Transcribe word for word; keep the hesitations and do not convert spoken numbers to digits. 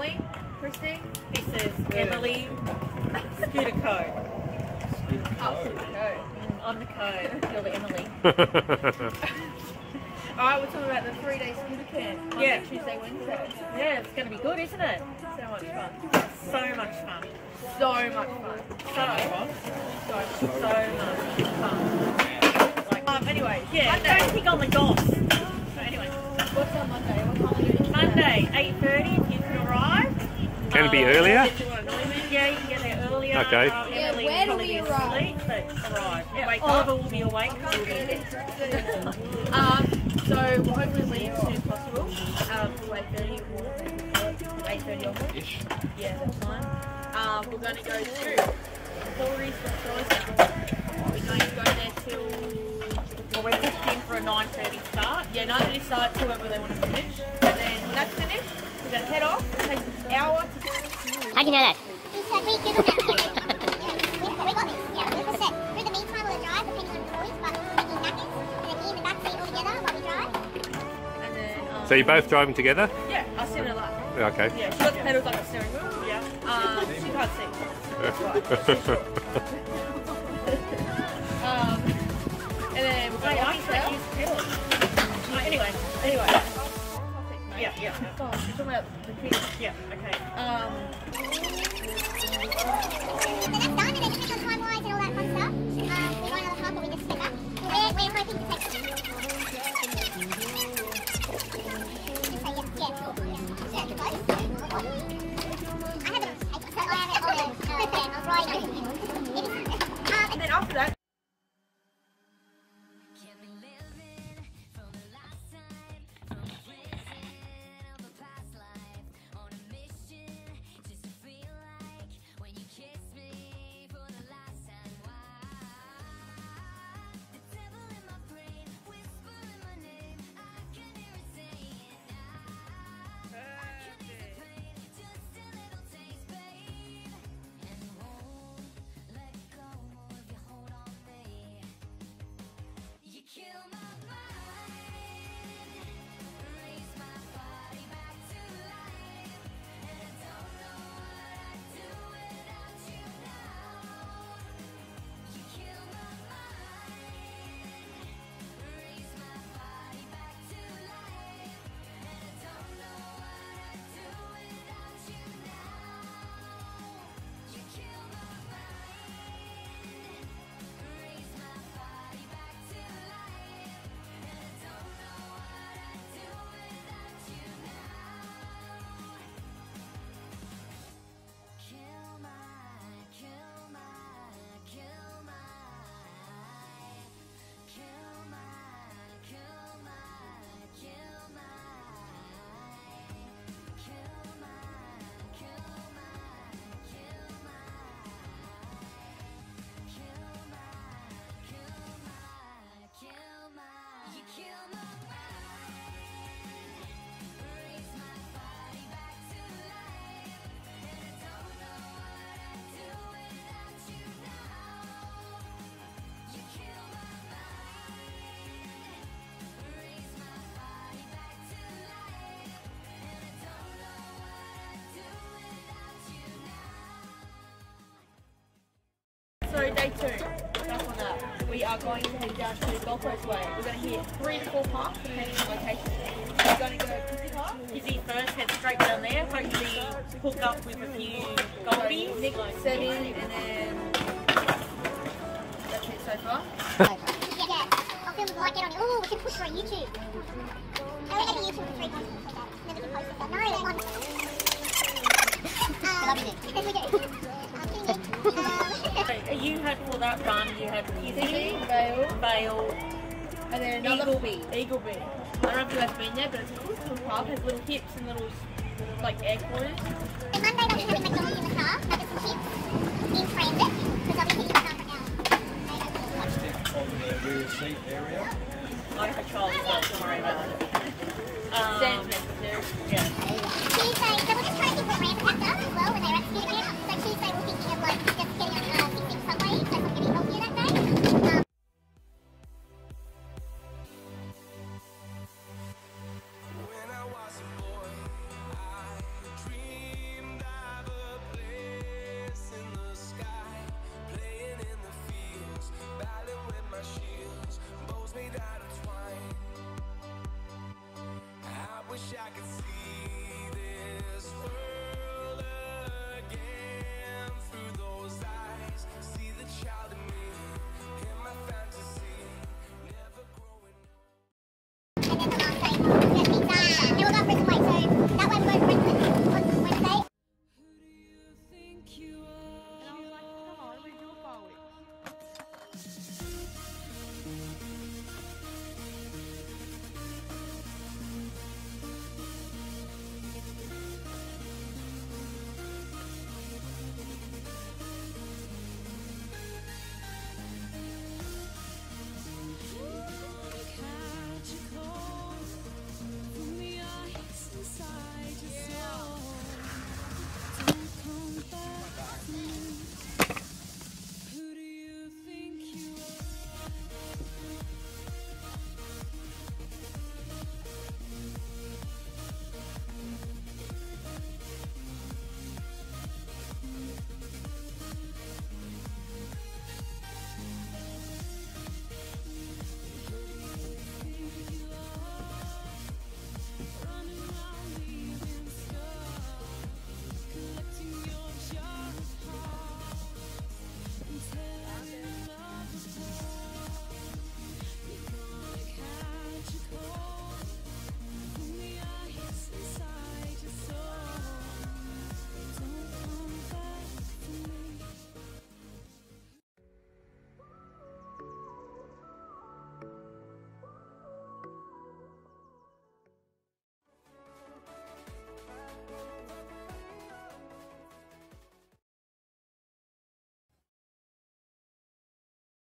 Emily, Christy. This is Emily, Scooter Code. Oh, Scooter Code. I'm the code, you're the Emily. Alright, we're talking about the three day scooter camp. Monday, Yeah. Tuesday, Wednesday. Yeah, it's going to be good, isn't it? So much fun. So much fun. So much fun. So, So, so much fun. Like, um, anyway, yeah, Monday. don't pick on the goss. So anyway, What's on Monday? What time are you doing? Monday, eight thirty, if you can arrive. Can it be Um, earlier? If you want to know me. Yeah, you can get there earlier. Okay. Um, Yeah, Emily where will do probably we be arrive? asleep, but arrive. Yeah, Wake Oliver up. will be awake. We'll be um, so we'll hopefully leave as soon as possible. Um, to eight thirty or eight thirty onwards. Yeah, that's fine. Um, we're going to go to Corey's Restoration. We're going to go there till Well, we're booked in for a nine thirty start. yeah nine thirty start to wherever they want to finish. And then when that's finished, we're going to head off. It takes an hour to How'd you know that? We Googled it. We got this. Yeah, we said through the meantime we'll drive depending on the choice, but taking knackers and then be in the back seat all together while we drive. and then um, So you're both driving together? yeah, I'll sit in a lap. Okay. Yeah, she's got the pedals like a steering wheel. Yeah. Um, she can't see. That's right. She's short. um, and then we're going Wait, to I walk can't out. use pedals. Oh, anyway, Anyway. yeah, yeah, Oh, we're talking about the kids. yeah, okay. Um, So that's done, and then depending on time wise and all that fun stuff, um, we got another half, but we just skip back. We're, we're hoping to take some. Just say yes, yeah, cool. Yeah, you're close. I haven't, I, I haven't on a uh, pen, I was writing it. Um, and then after that, so day two, back on that, we are going to head down to Gold Coast Way. We're going to hit three to four parks depending on location. We're going to go Kizzy Park. Kizzy first, head straight down there, hopefully hook up with a few goldies. Nick set in, and then that's it so far. yeah, I'll film the light get on you. Ooh, we can push for a YouTube. Oh, maybe YouTube for three months or something like that. Then we can post it. No, that one. Um, Love you, Nick. We do. Um, kidding, Nick. Um, You had for that run, you had Kizzy, Kizzy, Vale, Vale, and then another Eagleby. Eagleby. I don't know if you guys been there, but it's a cool little park. It has little hips and little like air quarters. The Monday I'll be having McDonald's in the car, have some chips in transit, because I'll be hitting the car for an hour. On the rear seat area. I have a child as well, don't worry about it. Um, Sam's necessary. yeah.